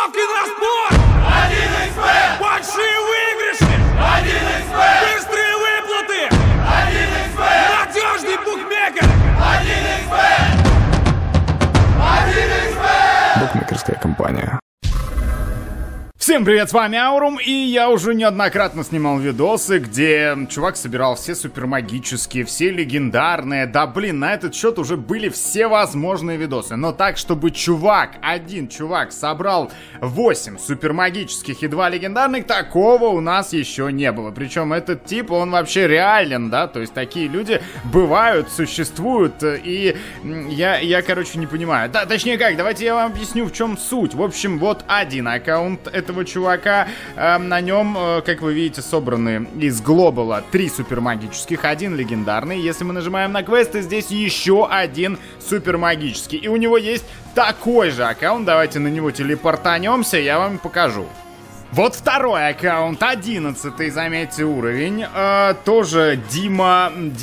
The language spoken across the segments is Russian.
Ставки на спорт! 1xbet! Большие выигрыши! 1xbet! Быстрые выплаты! 1xbet! Надежный букмекер! 1xbet! Букмекерская компания. Всем привет, с вами Аурум, и я уже неоднократно снимал видосы, где чувак собирал все супермагические, все легендарные. Да блин, на этот счет уже были все возможные видосы. Но так, чтобы один чувак собрал 8 супермагических и 2 легендарных, такого у нас еще не было. Причем этот тип, он вообще реален, да, то есть такие люди бывают, существуют, и я короче, не понимаю. Да, точнее как, давайте я вам объясню, в чем суть. В общем, вот один аккаунт этого чувака, на нем, как вы видите, собраны из глобала 3 супермагических, 1 легендарный. Если мы нажимаем на квесты, здесь еще 1 супермагический. И у него есть такой же аккаунт, давайте на него телепортанемся, я вам покажу. Вот второй аккаунт, 11-й, заметьте, уровень, тоже Диамант,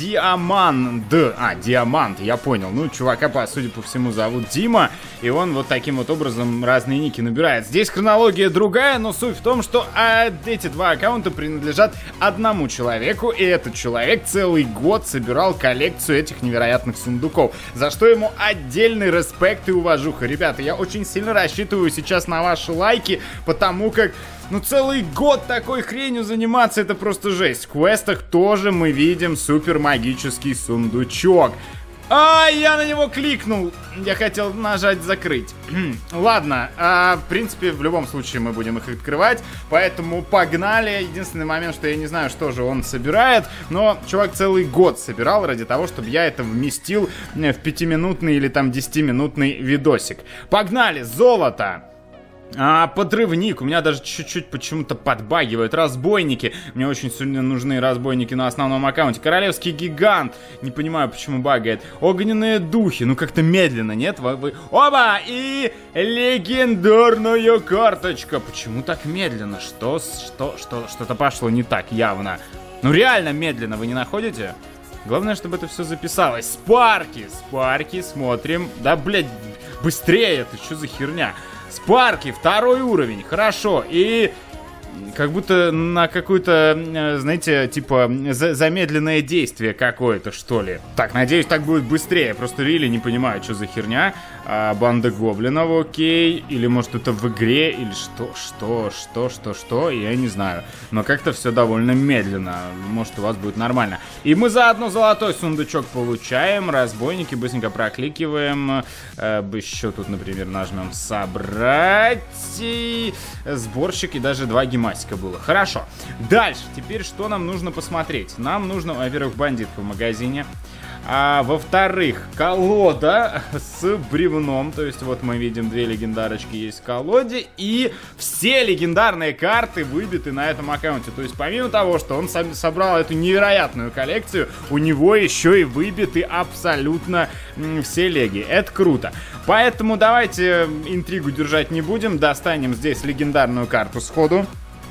я понял, ну, чувака, судя по всему, зовут Дима, и он вот таким вот образом разные ники набирает. Здесь хронология другая, но суть в том, что эти 2 аккаунта принадлежат одному человеку, и этот человек целый год собирал коллекцию этих невероятных сундуков, за что ему отдельный респект и уважуха. Ребята, я очень сильно рассчитываю сейчас на ваши лайки, потому как... Ну, целый год такой хренью заниматься, это просто жесть. В квестах тоже мы видим супер магический сундучок. Я на него кликнул. Я хотел нажать закрыть. Ладно, в принципе, в любом случае мы будем их открывать. Поэтому погнали. Единственный момент, что я не знаю, что же он собирает. Но чувак целый год собирал ради того, чтобы я это вместил в 5-минутный или там 10-минутный видосик. Погнали, золото. Подрывник, у меня даже чуть-чуть почему-то подбагивают. Разбойники, мне очень сильно нужны разбойники на основном аккаунте. Королевский гигант, не понимаю, почему багает. Огненные духи, ну как-то медленно, нет? Оба! И легендарная карточка. Почему так медленно? Что-то пошло не так явно. Ну реально медленно, вы не находите? Главное, чтобы это все записалось. Спарки, смотрим. Да, блядь, быстрее это, что за херня? Спарки, 2-й уровень, хорошо, и как будто на какое-то, знаете, типа замедленное действие какое-то, что ли. Так, надеюсь, так будет быстрее, просто реально не понимаю, что за херня. Банда гоблинов, окей, или может это в игре, или что, я не знаю. Но как-то все довольно медленно, может у вас будет нормально. И мы заодно золотой сундучок получаем, разбойники, быстренько прокликиваем. Еще тут, например, нажмем собрать, и сборщик, и даже 2 гемасика было. Хорошо, дальше, теперь что нам нужно посмотреть? Нам нужно, во-первых, бандитка в магазине. Во-вторых, колода с бревном. То есть вот мы видим 2 легендарочки есть в колоде. И все легендарные карты выбиты на этом аккаунте. То есть помимо того, что он собрал эту невероятную коллекцию, у него еще и выбиты абсолютно все леги. Это круто. Поэтому давайте интригу держать не будем. Достанем здесь легендарную карту сходу.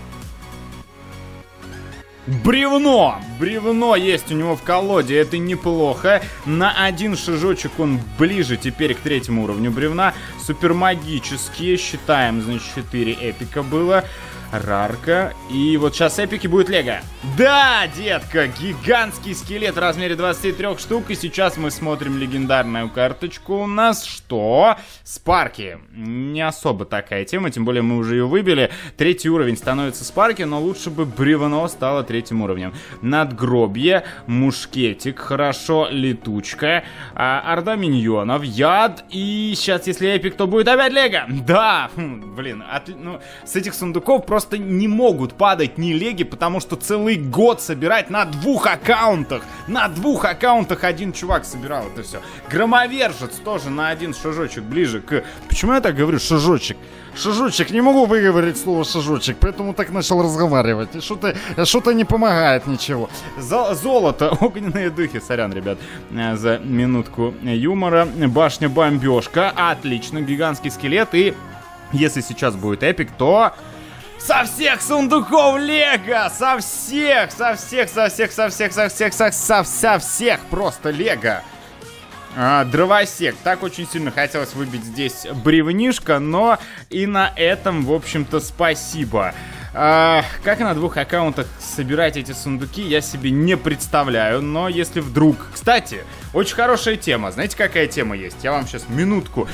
Бревно есть у него в колоде, это неплохо. На 1 шажочек он ближе теперь к 3-му уровню бревна. Супермагические, считаем, значит, 4 эпика было. Рарка. И вот сейчас эпики будет лего. Да, детка, гигантский скелет в размере 23 штук. И сейчас мы смотрим легендарную карточку. У нас что? Спарки. Не особо такая тема, тем более мы уже ее выбили. 3-й уровень становится спарки, но лучше бы бревно стало 3-м уровнем. Надгробье, мушкетик, хорошо, летучка, орда миньонов, яд. И сейчас, если эпик, то будет опять лего. Да, блин, ну, с этих сундуков просто не могут падать ни леги, потому что целый год собирать на 2 аккаунтах. На 2 аккаунтах один чувак собирал это все. Громовержец тоже на 1 шажочек ближе к... Почему я так говорю, шажочек? Шажочек, не могу выговорить слово шажочек, поэтому так начал разговаривать. И что-то не помогает ничего. Золото, огненные духи. Сорян, ребят, за минутку юмора. Башня-бомбежка, отлично, гигантский скелет. И если сейчас будет эпик, то... Со всех сундуков лего! Со всех просто лего! Дровосек. Так очень сильно хотелось выбить здесь бревнишко, но и на этом, в общем-то, спасибо. Как на 2 аккаунтах собирать эти сундуки, я себе не представляю, но если вдруг... Кстати, очень хорошая тема. Знаете, какая тема есть? Я вам сейчас минутку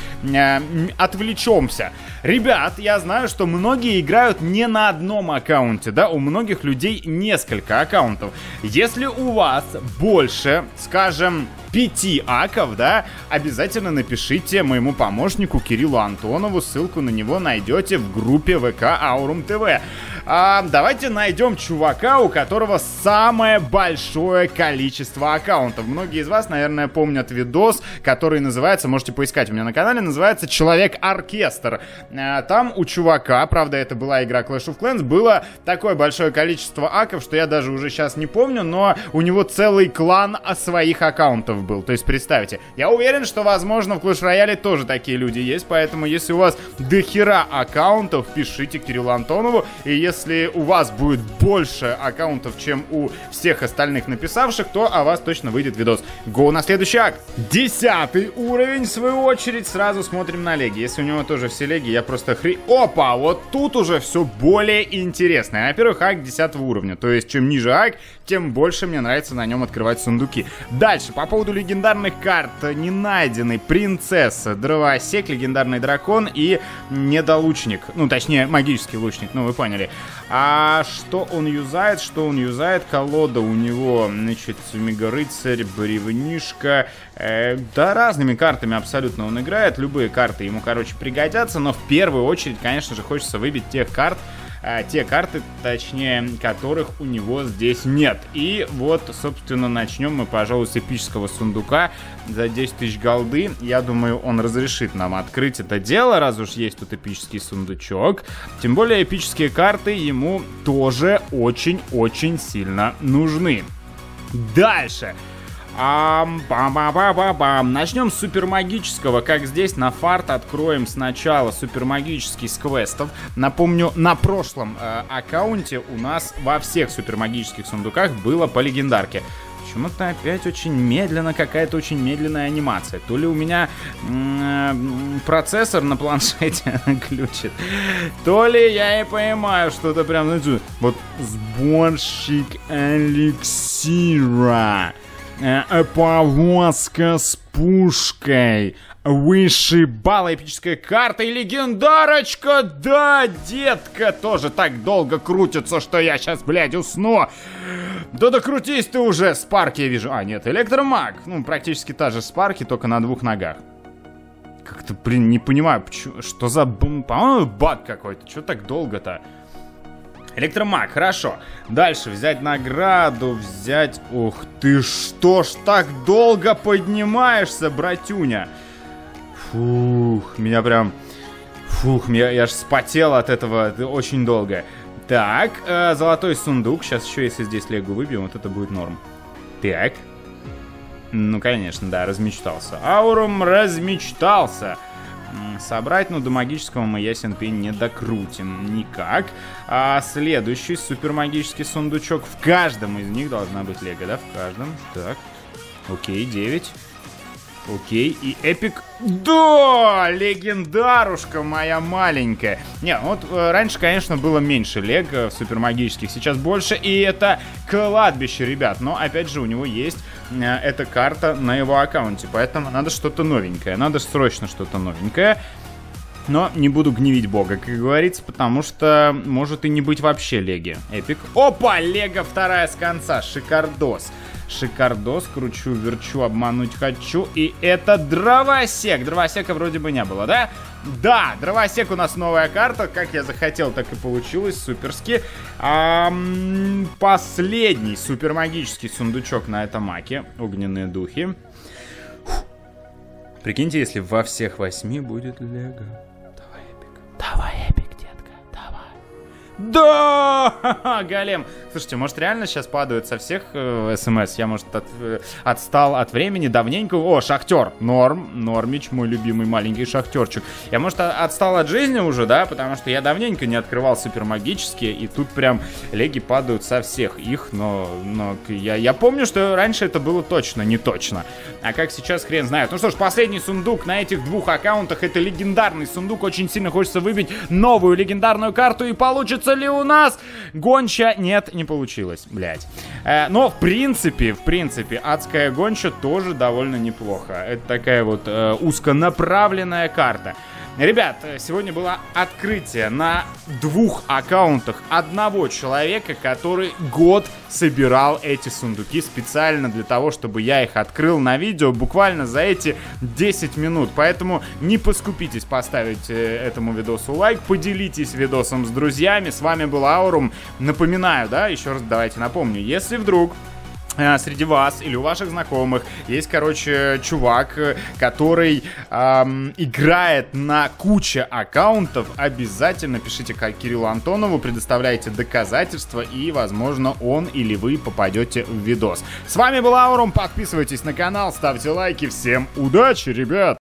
отвлечемся. Ребят, я знаю, что многие играют не на одном аккаунте, да? У многих людей несколько аккаунтов. Если у вас больше, скажем, 5 аков, да, обязательно напишите моему помощнику Кириллу Антонову, ссылку на него найдете в группе ВК Aurum TV. Давайте найдем чувака, у которого самое большое количество аккаунтов. Многие из вас, наверное, помнят видос, который называется, можете поискать у меня на канале, называется «Человек-оркестр». Там у чувака, правда, это была игра Clash of Clans, было такое большое количество аков, что я даже уже сейчас не помню, но у него целый клан своих аккаунтов был. То есть, представьте, я уверен, что, возможно, в Clash Royale тоже такие люди есть, поэтому, если у вас дохера аккаунтов, пишите Кириллу Антонову, и если у вас будет больше аккаунтов, чем у всех остальных написавших, то о вас точно выйдет видос. Го на следующий акт. 10 уровень, в свою очередь, сразу смотрим на леги. Если у него тоже все леги, я просто Опа, вот тут уже все более интересно. Во-первых, акт 10 уровня, то есть, чем ниже акт, тем больше мне нравится на нем открывать сундуки. Дальше, по поводу легендарных карт. Не найденный принцесса, дровосек, легендарный дракон и недолучник. Ну, точнее, магический лучник, ну, вы поняли. А что он юзает? Колода у него, значит, мега-рыцарь, бревнишко. Да, разными картами абсолютно он играет. Любые карты ему, короче, пригодятся. Но в первую очередь, конечно же, хочется выбить те карты, точнее, которых у него здесь нет. И вот, собственно, начнем мы, пожалуй, с эпического сундука за 10 тысяч голды. Я думаю, он разрешит нам открыть это дело, раз уж есть тут эпический сундучок. Тем более, эпические карты ему тоже очень-очень сильно нужны. Дальше. Начнем с супермагического. Как здесь на фарт откроем сначала супермагический с квестов. Напомню, на прошлом аккаунте у нас во всех супермагических сундуках было по легендарке. Почему-то опять очень медленно, какая-то очень медленная анимация. То ли у меня процессор на планшете глючит, то ли я и понимаю, что-то прям, знаете, вот сборщик эликсира. Повозка с пушкой. Высший балл, эпическая карта и легендарочка. Да, детка, тоже так долго крутится, что я сейчас, блядь, усну. Да докрутись ты уже, Спарки я вижу. Нет, электромаг. Ну, практически та же Спарки, только на 2 ногах. Как-то, блин, не понимаю, что за... По-моему, баг какой-то. Чего так долго-то? Электромаг, хорошо. Дальше взять награду, взять... Ух ты, что ж так долго поднимаешься, братюня? Фух, меня прям... я аж вспотел от этого, это очень долго. Так, золотой сундук. Сейчас еще, если здесь легу выбьем, вот это будет норм. Так. Ну, конечно, да, размечтался. Аурум размечтался. Собрать, но до магического мы, ясен пень, не докрутим никак. Следующий супермагический сундучок. В каждом из них должна быть лего, да? В каждом. Так. Окей, 9. Окей, и эпик. Да, легендарушка моя маленькая. Не, вот раньше, конечно, было меньше лего в супермагических, сейчас больше. И это кладбище, ребят. Но, опять же, у него есть эта карта на его аккаунте. Поэтому надо что-то новенькое. Надо срочно что-то новенькое. Но не буду гневить бога, как говорится, потому что может и не быть вообще леги. Эпик. Опа, лего вторая с конца. Шикардос. Шикардос, кручу-верчу, обмануть хочу. И это дровосек. Дровосека вроде бы не было, да? Да, дровосек у нас новая карта. Как я захотел, так и получилось. Суперски. Последний супермагический сундучок на этом маке. Огненные духи. Прикиньте, если во всех 8 будет лего. Давай, эпик. Давай, эпик, детка. Давай. Да! Голем. Слушайте, может реально сейчас падают со всех смс? Я, может, отстал от времени давненько. О, Шахтер. Нормич, мой любимый маленький шахтерчик. Я, может, отстал от жизни уже, да? Потому что я давненько не открывал супермагические, и тут прям леги падают со всех их, но я помню, что раньше это было точно не точно. А как сейчас, хрен знает. Ну что ж, последний сундук на этих двух аккаунтах. Это легендарный сундук. Очень сильно хочется выбить новую легендарную карту. И получится ли у нас гонча? Нет, не получилось, блять. Но в принципе, адская гонча тоже довольно неплохо. Это такая вот узконаправленная карта. Ребят, сегодня было открытие на двух аккаунтах одного человека, который год собирал эти сундуки специально для того, чтобы я их открыл на видео буквально за эти 10 минут. Поэтому не поскупитесь поставить этому видосу лайк, поделитесь видосом с друзьями. С вами был Аурум. Напоминаю, да, еще раз давайте напомню, если вдруг среди вас или у ваших знакомых есть, короче, чувак, который играет на куче аккаунтов, обязательно пишите Кириллу Антонову, предоставляйте доказательства, и, возможно, он или вы попадете в видос. С вами был Аурум, подписывайтесь на канал, ставьте лайки, всем удачи, ребят!